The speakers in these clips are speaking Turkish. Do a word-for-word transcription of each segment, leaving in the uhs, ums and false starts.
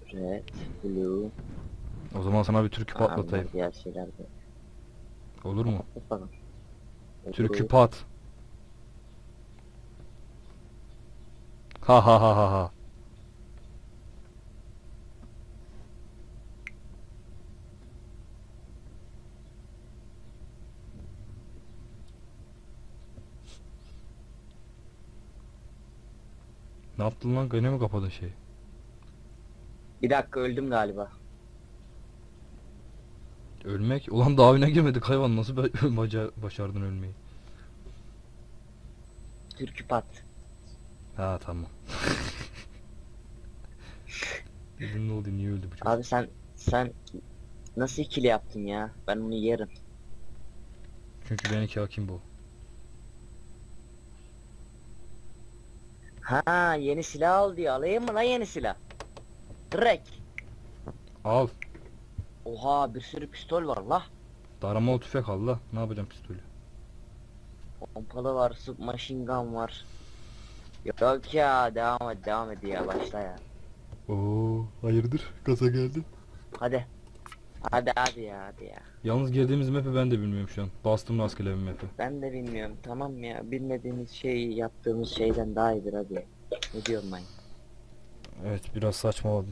Red, blue. O zaman sana bir türkü patlatayım. Diğer şeyler de. Olur mu? Bakalım. Türkü pat. Ha ha ha ha ha. Ne yaptın lan? Gene mi kapadı şey? Bir dakika öldüm galiba. Ölmek? Ulan daha oyuna girmedik hayvan, nasıl be- baca başardın ölmeyi? Türkü pat. Ha tamam. Dedim ne oldu, niye öldü bu çocuk? Abi sen sen nasıl ikili yaptın ya? Ben onu yerim. Çünkü benimki hakim bu. Ha yeni silah al diyor. Alayım mı lan yeni silah? Direkt. Al. Oha bir sürü pistol var la. Daramalı tüfek al la. Ne yapacağım pistolü? Pompalı var, submachine gun var. Yok ya devam et devam et ya başla ya. Oo, hayırdır? Gaza geldi. Hadi. Hadi hadi ya hadi ya. Yalnız girdiğimiz map'i ben de bilmiyorum şu an. Bastım rastgele bir map'i. Ben de bilmiyorum tamam ya. Bilmediğimiz şey yaptığımız şeyden daha iyidir hadi. Ne diyorum ben? Evet, biraz saçmaladım.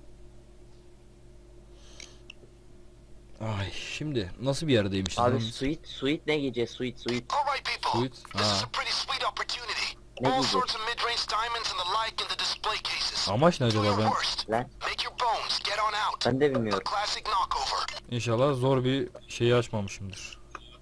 Ay, şimdi nasıl bir yerdeymişiz lan Abi biz? suite suite ne giyeceğiz suite suite. Alright people, Sweet. this is Ha. a pretty sweet opportunity. Ne All diyecek? sorts of mid-range diamonds and the like in the display cases. Amaç ne Do acaba your ben? worst. Lan Make your bones, get on out. ben de A bilmiyorum. classic knockover. İnşallah zor bir şeyi açmamışımdır.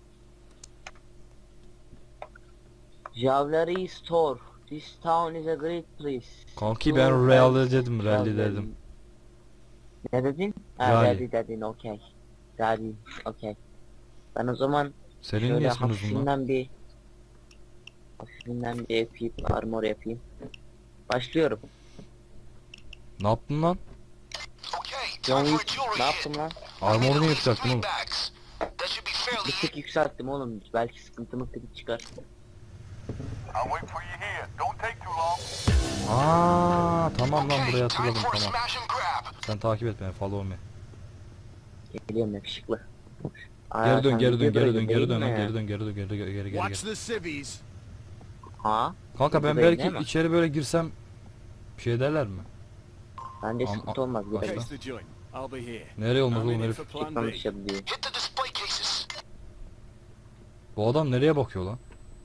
Jewelry store. This town is a great place. Kanki Store ben realde has dedim, rally jewelry. dedim. Ne dedin? Ha Rally. rally dedin okey. Rally okey. Ben o zaman Senin şöyle niye ismin uzun lan? hafifinden bir hafifinden bir yapayım, armor yapayım. Başlıyorum. Ne yaptın lan? Okay, John time for a Wick jewelry ne hit. yaptım lan? Armorunu Need yükselttin oğlum. bags. That should be fairly Bir tık yükselttim oğlum. Belki sıkıntı mıktık çıkar. I'll wait for you here. Don't take too long. Aa tamam lan, Okay, buraya time hatırladım, for a tamam. smash and grab. Sen takip et beni, follow me. Geliyorum yakışıklı. Aa, Geri dön, sen geri dön, videoda geri dön, geri değil dön, lan, mi? geri dön, geri dön, geri dön, geri geri Watch geri. the civvies. Ha? Kanka ben Videodayım değil belki mi? içeri böyle girsem bir şey derler mi? Bence Am- sıkıntı olmaz. Başla. Girelim. Case the joint. I'll be here. Nereye olmaz I'm oğlum in it herif? for plan B. Çıkmamış ya diyor. Hit the display cases. Bu adam nereye bakıyor lan?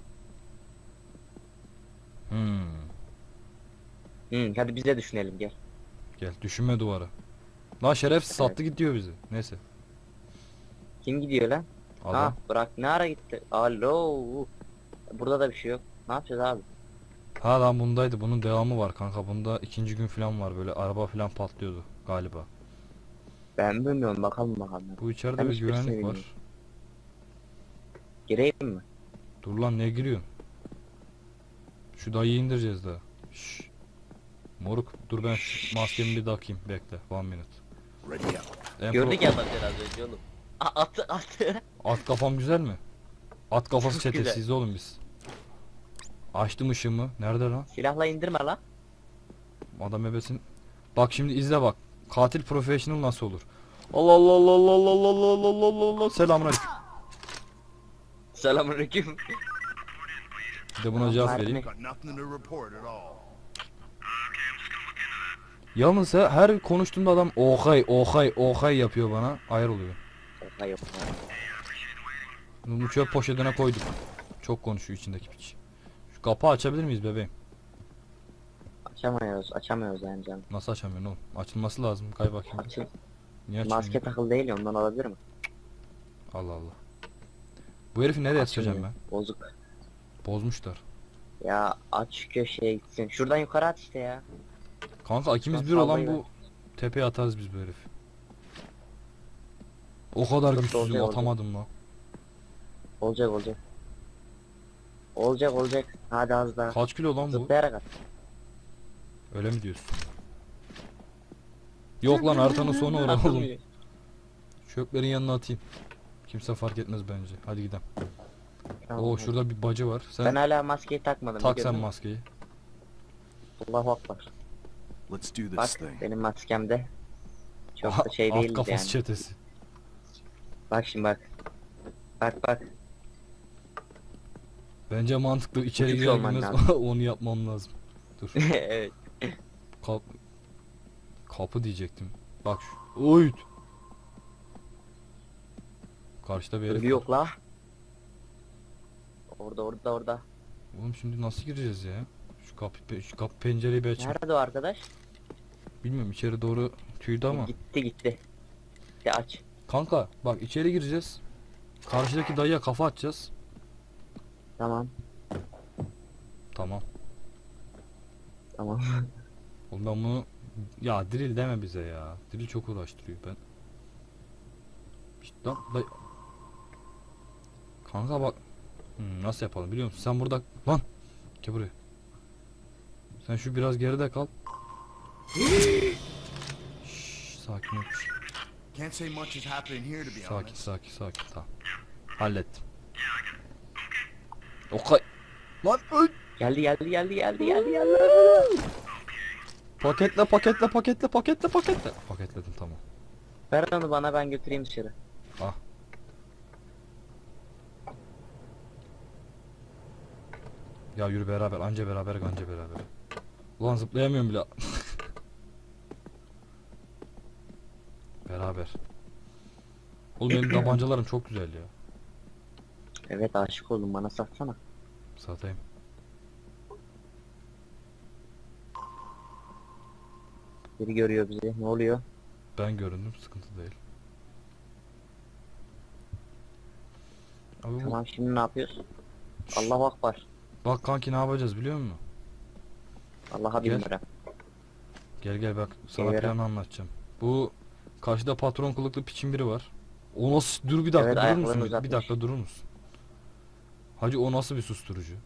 Hmm. Hı, hadi biz de düşünelim gel. Gel, düşünme duvarı. Lan şerefsiz sattı gidiyor bizi. Neyse. Kim gidiyor lan? Adam. Ha bırak ne ara gitti? Alo. Burada da bir şey yok. Ne yapacağız abi? Ha lan bundaydı. Bunun devamı var kanka. Bunda ikinci gün falan var, böyle araba falan patlıyordu galiba. Ben bilmiyorum bakalım bakalım. Bu içeride Ben bir hiçbirisini güvenlik bilmiyorum. var. Gireyim mi? Dur lan, ne giriyorsun? Şu dayıyı indireceğiz daha. Şşş. Moruk dur, ben şu maskemi bir takayım, bekle. One minute. Ready up. En Gördük pro- ya bak biraz önce oğlum. A atı atı. At kafam güzel mi? At kafası Çok çetesiyiz güzel. oğlum biz. Açtım ışığımı. Nerede lan? Silahla indirme la. Adam ebesin. Bak şimdi izle bak. Katil professional nasıl olur? Allah Allah Allah Allah Allah Allah Allah Allah Allah Allah. Selamünaleyküm. Selamünaleyküm. Bir de buna cevap vereyim. Got nothing to report at all. Yalnız he- her konuştuğumda adam ohay ohay ohay yapıyor bana. Ayar oluyor. Şaka yok. Bunu çöp poşetine koyduk. Çok konuşuyor içindeki piç. Şu kapağı açabilir miyiz bebeğim? Açamıyoruz açamıyoruz yani canım. Nasıl açamıyorsun oğlum? Açılması lazım. Kay bakayım. Açıl. Niye Maske açılmıyor? takılı değil ya ondan olabilir mi? Allah Allah. Bu herifi nereye atacağım Açılmıyor. ben? Bozuk. Bozmuşlar. Ya aç şu köşeye gitsin. Şuradan yukarı at işte ya. Kanka ikimiz Şuradan bir olan sallayıver. bu tepeye atarız biz bu herifi. O kadar Çok güçsüzüm, olacak, atamadım lan. Olacak olacak. Olacak olacak. Hadi az daha. Kaç kilo lan bu? Zıplayarak at. Öyle mi diyorsun? Yok lan, artanın sonu orada oğlum. Atılmıyor. Çöplerin yanına atayım. Kimse fark etmez bence. Hadi gidelim. Tamam, Oo hadi. şurada bir bacı var. Sen Ben hala maskeyi takmadım. tak biliyor sen musun? maskeyi. Allahu akbar. Let's do Bak this thing. benim maskemde Çok da şey Alt değiliz kafası yani. çetesi. Bak şimdi bak. Bak bak. Bence mantıklı içeri Uçuş girer olman girmez onu yapmam lazım. Dur. Evet. Kap kapı diyecektim. Bak şu. Uyut. Karşıda bir herif Ölü var. yok la. Orada orada orada. Oğlum şimdi nasıl gireceğiz ya? Şu kapı şu kapı pencereyi bir açayım. Nerede o arkadaş? Bilmiyorum içeri doğru tüydü ama. Gitti gitti. De aç. Kanka bak içeri gireceğiz. Karşıdaki dayıya kafa atacağız. Tamam. Tamam. Tamam. Oğlum ben bunu ya drill deme bize ya. Drill çok uğraştırıyor ben. İşte lan dayı. Kanka bak. Hmm, nasıl yapalım biliyor musun? Sen burada lan. Gel buraya. Sen şu biraz geride kal. Şşş, sakin ol. Can't say much is happening here, to be Sakin honest. sakin sakin tamam. Hallettim. Okay. Lan öl. Geldi geldi geldi geldi geldi geldi. Paketle paketle paketle paketle paketle. Paketledim tamam. Ver onu bana, ben götüreyim dışarı. Ah. Ya yürü beraber anca beraber anca beraber. Ulan zıplayamıyorum bile. Beraber. Oğlum benim tabancalarım çok güzel ya. Evet, aşık oldum, bana satsana. Satayım. Biri görüyor bizi, ne oluyor? Ben göründüm sıkıntı değil. Abi bu- Tamam, şimdi ne yapıyoruz? Allahu Akbar. Bak kanki ne yapacağız biliyor musun? Allah'a Gel. bin lira. Gel gel bak sana Gel, planı anlatacağım. Bu karşıda patron kılıklı piçin biri var. O nasıl dur bir dakika Evet, durur ayaklarını musun? Bir, uzatmış. bir dakika durur musun? Hacı o nasıl bir susturucu?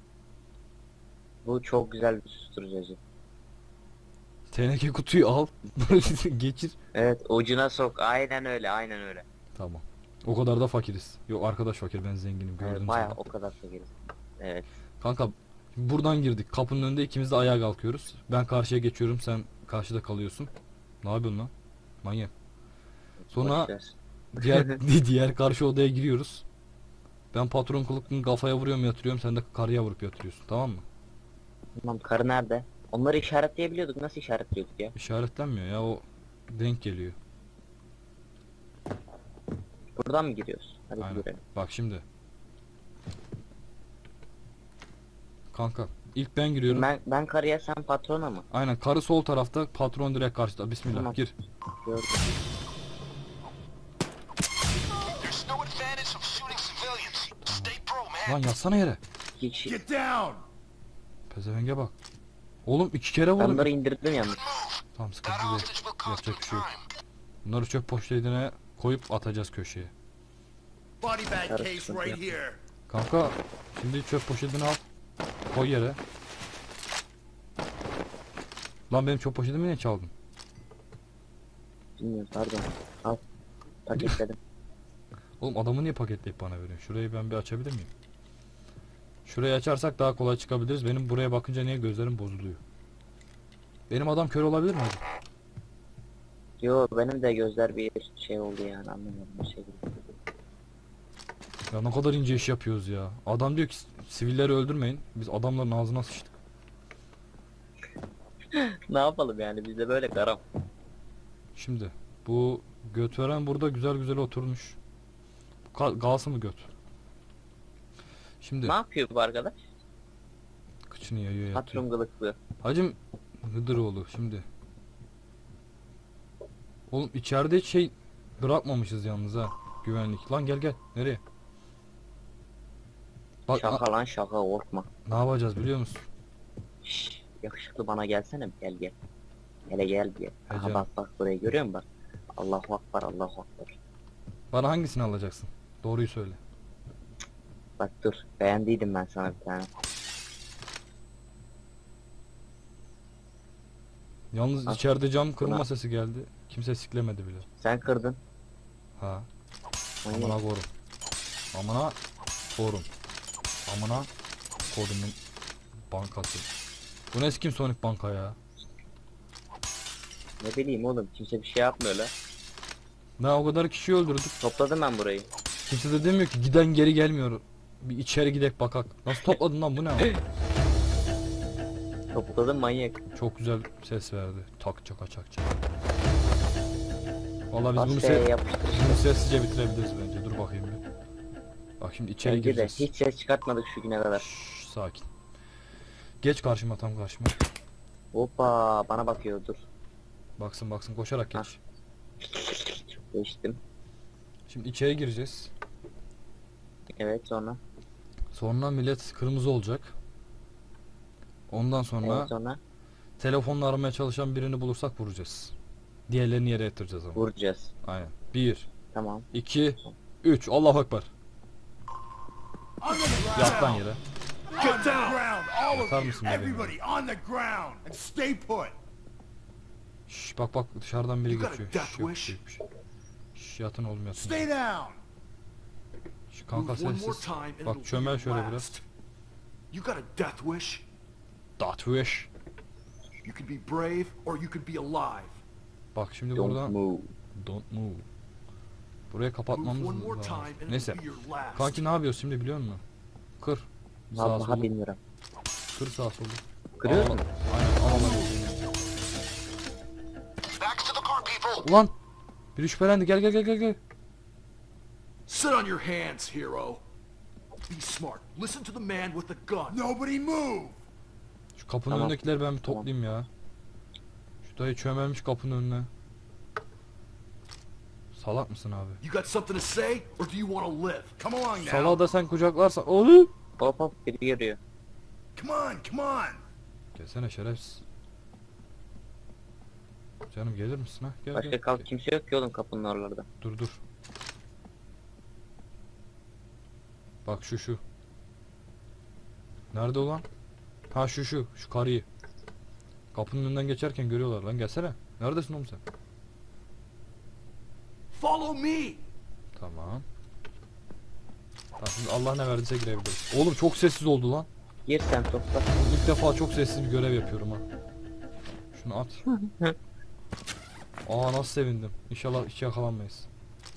Bu çok güzel bir susturucu. Teneke kutuyu al. Geçir. Evet, ucuna sok, aynen öyle, aynen öyle. Tamam. O kadar da fakiriz. Yok arkadaş fakir ben zenginim Evet, gördüm bayağı seni. o kadar severiz. Evet. Kanka buradan girdik. Kapının önünde ikimiz de ayağa kalkıyoruz. Ben karşıya geçiyorum sen karşıda kalıyorsun. Ne yapıyorsun lan? Manyak. Sonra boş ver. diğer diğer karşı odaya giriyoruz. Ben patron kılıklının kafaya vuruyorum yatırıyorum sen de karıya vurup yatırıyorsun tamam mı? Tamam, karı nerede? Onları işaretleyebiliyorduk, nasıl işaretliyorduk ya? İşaretlenmiyor ya o denk geliyor. Buradan mı giriyoruz? Hadi Aynen. girelim. Bak şimdi. Kanka ilk ben giriyorum. Ben, ben karıya, sen patrona mı? Aynen karı sol tarafta patron direkt karşıda. Bismillah Tamam. gir. Gördüm. There's no advantage of shooting civilians. Stay pro, man. Lan yatsana yere. İki kişi. Get down! Pezevenge bak. Oğlum iki kere Ben vurdum. bunları indirdim yalnız. Tamam That sıkıntı değil. hostage will cost you Yapacak bir şey yok. time. Bunları çöp poşetine koyup atacağız köşeye. Body bag Karı case sıkıntı right yapma. here. Kanka şimdi çöp poşetini al. Koy yere. Lan benim çöp poşetimi niye çaldın? Bilmiyorum, pardon. Al. Paketledim. Oğlum adamı niye paketleyip bana veriyorsun? Şurayı ben bir açabilir miyim? Şurayı açarsak daha kolay çıkabiliriz. Benim buraya bakınca niye gözlerim bozuluyor? Benim adam kör olabilir mi? hacı? Yo, benim de gözler bir şey oldu yani, anlamadım bir şey. Ya ne kadar ince iş yapıyoruz ya. Adam diyor ki sivilleri öldürmeyin. Biz adamların ağzına sıçtık. Ne yapalım yani, bizde böyle karam. Şimdi bu göt veren burada güzel güzel oturmuş. Bu ka- kalsın mı göt? Şimdi Ne yapıyor bu arkadaş? kıçını yayıyor yatıyor. Patron kılıklı. Hacım Hıdıroğlu şimdi. Oğlum içeride hiç şey bırakmamışız yalnız ha. Güvenlik. Lan gel gel. Nereye? Bak Şaka lan şaka, korkma. ne yapacağız biliyor musun? Şşş, yakışıklı bana gelsene, gel gel. Hele gel gel. Aha Ecem. bak bak, burayı görüyor musun bak. Allahu Akbar, Allahu Akbar. Bana hangisini alacaksın? Doğruyu söyle. Bak dur, beğendiydim ben sana bir tane. Yalnız Al. içeride cam kırılma Buna- sesi geldi. Kimse siklemedi bile. Sen kırdın. Ha. Manyak. Amına korum. Amına korum. Amına kodumun bankası. Bu ne kim Sonic banka ya? Ne bileyim oğlum, kimse bir şey yapmıyor la. Ne o kadar kişi öldürdük. Topladım ben burayı. Kimse de demiyor ki giden geri gelmiyor. Bir içeri gidek bakak. Nasıl topladın lan bu ne? Topladım manyak. Çok güzel ses verdi. Tak çaka çak çak. Vallahi biz Bas bunu, F'ye se yapıştır. bunu sessizce bitirebiliriz bence. Dur bakayım bir. Bak şimdi içeri Bence de gireceğiz. hiç ses çıkartmadık şu güne kadar. Şşş, sakin. Geç karşıma, tam karşıma. Hoppa, bana bakıyor, dur. Baksın baksın, koşarak geç. Geçtim. Şimdi içeri gireceğiz. Evet, sonra. Sonra millet kırmızı olacak. Ondan sonra Evet, sonra telefonla aramaya çalışan birini bulursak vuracağız. Diğerlerini yere yatıracağız ama. vuracağız. Aynen. Bir, Tamam. iki, üç. Allahu Ekber. On the ground. Yat lan yere. On the ground, all Yatar of mısın you. bebeğim? Everybody on the ground and stay put. Şş, bak bak dışarıdan biri You got a geçiyor. death Şş, yok, wish? yok bir şey. Şş, yatın oğlum yatın. Stay down. Şş, kanka Move one more sessiz. time and Bak it'll çömel be your şöyle last. biraz. You got a death wish? Death wish. You could be brave or you could be alive. Bak şimdi Don't buradan move. don't move. Burayı Move kapatmamız one more time lazım. and Neyse. it'll be your last. Kanki ne yapıyoruz şimdi biliyor musun? Kır. Sağ Vallahi solu. bilmiyorum. Kır sağ solu. Kırıyor Al- musun? Aynen. Al, al. Backs to the car, people. Ulan. Biri şüphelendi. Gel gel gel gel gel. Sit on your hands, hero. Be smart. Listen to the man with the gun. Nobody move. Şu kapının Tamam. önündekileri ben bir toplayayım ya. Şu dayı çömelmiş kapının önüne. Salak mısın abi? You got something to say or do you want to live? Come along now. Salağı da sen kucaklarsan. Oğlum. Hop hop, biri geliyor. Come on, come on. Gelsene şerefsiz. Canım gelir misin ha? Gel Başka gel. kalk, kimse yok ki oğlum kapının oralarda. Dur dur. Bak şu şu. Nerede olan? Ha şu şu. Şu karıyı. Kapının önünden geçerken görüyorlar lan, gelsene. Neredesin oğlum sen? Follow me. Tamam. Tamam şimdi Allah ne verdiyse girebiliriz. Oğlum çok sessiz oldu lan. Gir sen, topla. İlk defa çok sessiz bir görev yapıyorum ha. Şunu at. Aa nasıl sevindim. İnşallah hiç yakalanmayız.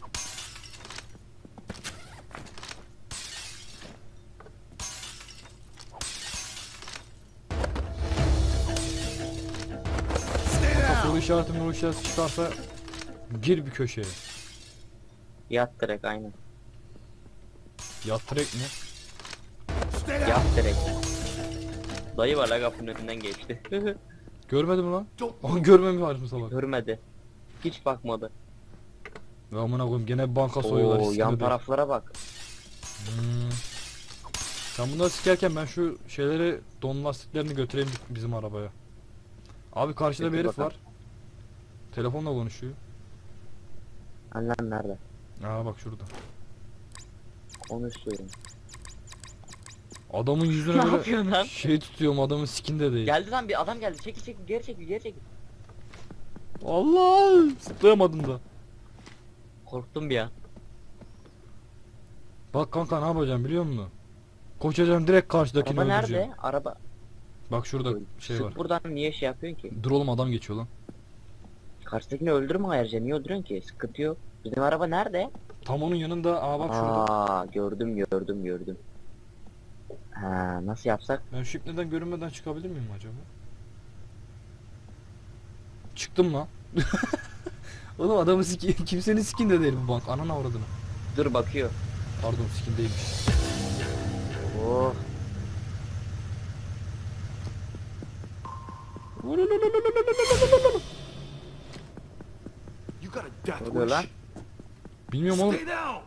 Stay Soru down. işareti mi işareti çıkarsa gir bir köşeye. Yat direkt, aynen. Yat direkt mi? Stay down. Yat direkt. Dayı var la, kapının önünden geçti. Görmedim lan. Don't Aa görmemiş harcım salak. Görmedi. Hiç bakmadı. Ve amına koyayım gene bir banka soyuyorlar. Oo, riskinde yan değil. taraflara bak. Hmm. Sen bunları sikerken ben şu şeyleri, don lastiklerini götüreyim bizim arabaya. Abi karşıda bir Götür herif bakalım. var. Telefonla konuşuyor. Annen nerede? Aa bak şurada. Konuşuyorum. Adamın yüzüne Ne böyle yapıyorsun lan? şey tutuyorum, adamın sikinde değil. Geldi lan, bir adam geldi. Çekil çekil, geri çekil, geri çekil. Allah! Zıplayamadım da. Korktum bir an. Bak kanka ne yapacağım biliyor musun? Koşacağım direkt karşıdakini Araba öldüreceğim. nerede? Araba. Bak şurada şey Sık var. buradan, niye şey yapıyorsun ki? Dur oğlum, adam geçiyor lan. Karşıdakini öldürme ayrıca, niye öldürüyorsun ki? Sıkıntı yok. Bizim araba nerede? Tam onun yanında. Aa bak şurada. Aa, gördüm gördüm gördüm. Ha, nasıl yapsak? Ben şu ipneden görünmeden çıkabilir miyim acaba? Çıktım lan. Oğlum adamı siki kimsenin sikinde değil bu bank. Ananı avradını. Dur, bakıyor. Pardon, sikindeymiş. Oh. You got a death Ne oluyor lan? wish? Bilmiyorum oğlum. Stay down.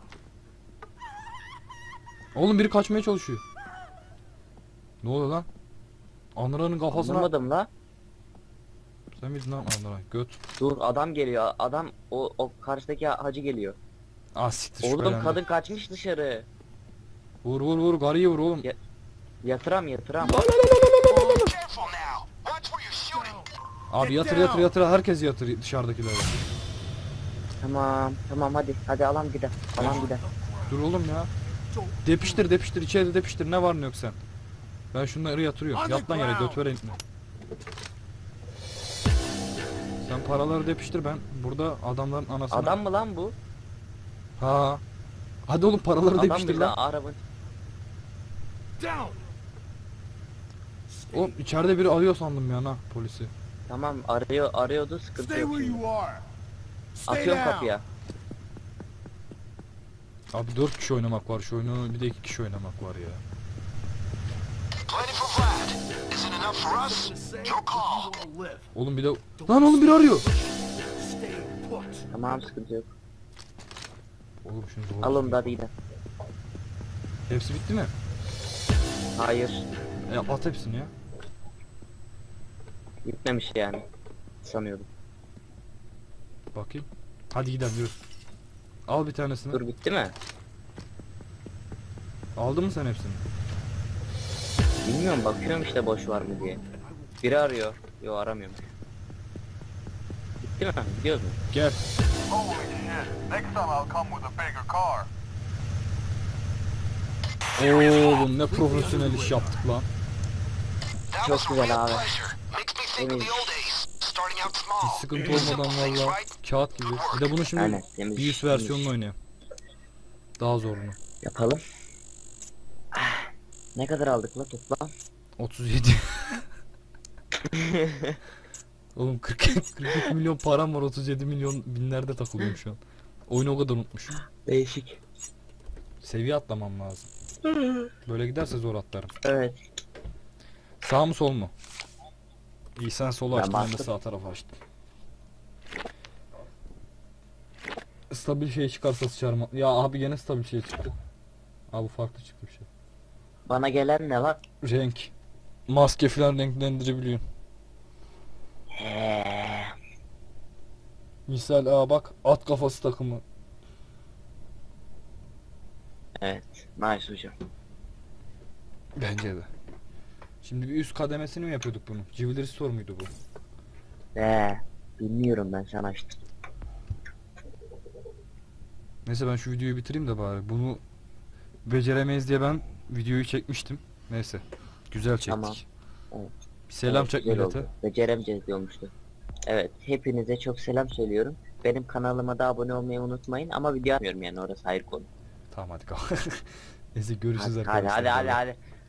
Oğlum biri kaçmaya çalışıyor. Ne oluyor lan? Anıranın kafasına. Anlamadım la. Sen miydin lan Anıran? Göt. Dur, adam geliyor. Adam o, o karşıdaki hacı geliyor. Ah siktir Oğlum şüphelendi. kadın kaçmış dışarı. Vur vur vur, karıyı vur oğlum. Ya- Yatıram yatıram. Careful now. Watch where you're shooting. Abi yatır yatır yatır, herkes yatır dışarıdakileri. Tamam tamam, hadi hadi alam gidelim. Alam gidelim. Dur oğlum ya. Depiştir depiştir, içeride depiştir, ne var ne yok sen. Ben şunları yatırıyorum. Yat lan yere, göt veren itme. Sen paraları depiştir, ben burada adamların anasını... Adam mı lan bu? Ha. Hadi oğlum paraları Adam depiştir bir lan. de arabanın. Down. Oğlum içeride biri arıyor sandım ya, ha polisi. Tamam arıyor arıyordu sıkıntı Stay yok where şimdi. you are. Stay Atıyorum down. kapıya. Abi dört kişi oynamak var şu oyunu, bir de iki kişi oynamak var ya. Plenty for Vlad. Isn't enough for us? To say, Your if call. you wanna live, Oğlum bir de... Lan oğlum biri arıyor. stay put. Tamam sıkıntı yok. Oğlum şunu doğru. Alın da hadi gidelim. Hepsi bitti mi? Hayır. E, at hepsini ya. Bitmemiş yani. Sanıyordum. Bakayım. Hadi gidelim yürü. Al bir tanesini. Dur bitti mi? Aldın mı sen hepsini? Bilmiyorum bakıyorum işte boş var mı diye. Biri arıyor. Yo aramıyorum. Bitti mi? Gidiyoruz mu? Gel. Holy shit. Next time I'll come with a bigger car. Oğlum ne profesyonel iş yaptık lan. That Çok was a güzel real abi. pleasure. Makes me think of Temiz. the old days. Starting out Hiç small. sıkıntı olmadan valla kağıt gibi. Bir de bunu şimdi Aynen, temiz, bir üst temiz. versiyonunu oynayayım. Daha zorunu. Yapalım. Ah, ne kadar aldık la toplam? otuz yedi. Oğlum kırk, kırk iki milyon param var, otuz yedi milyon binlerde takılıyorum şu an. Oyunu o kadar unutmuşum. Değişik. Seviye atlamam lazım. Böyle giderse zor atlarım. Evet. Sağ mı sol mu? İyi sen solu Ben açtın, ben de bastım. sağ tarafı açtım. Stabil şey çıkarsa sıçarım. Ya abi gene stabil şey çıktı. Abi farklı çıktı bir şey. Bana gelen ne var? Renk. Maske falan renklendirebiliyorsun. Eee, Misal aa bak at kafası takımı. evet. Nice hocam. Bence de. Şimdi bir üst kademesini mi yapıyorduk bunu? Jewelry Store muydu bu? Eee. Bilmiyorum ben sana açtım. Neyse ben şu videoyu bitireyim de bari. Bunu beceremeyiz diye ben videoyu çekmiştim. Neyse. Güzel çektik. Tamam. Evet. Bir selam Evet, çek güzel millete. oldu. Beceremeyeceğiz diyormuştu. Evet. Hepinize çok selam söylüyorum. Benim kanalıma da abone olmayı unutmayın ama video atmıyorum yani orası ayrı konu. Tamam hadi kalk. Neyse görüşürüz Hadi hadi arkadaşlar. hadi hadi. Bay bay. hadi.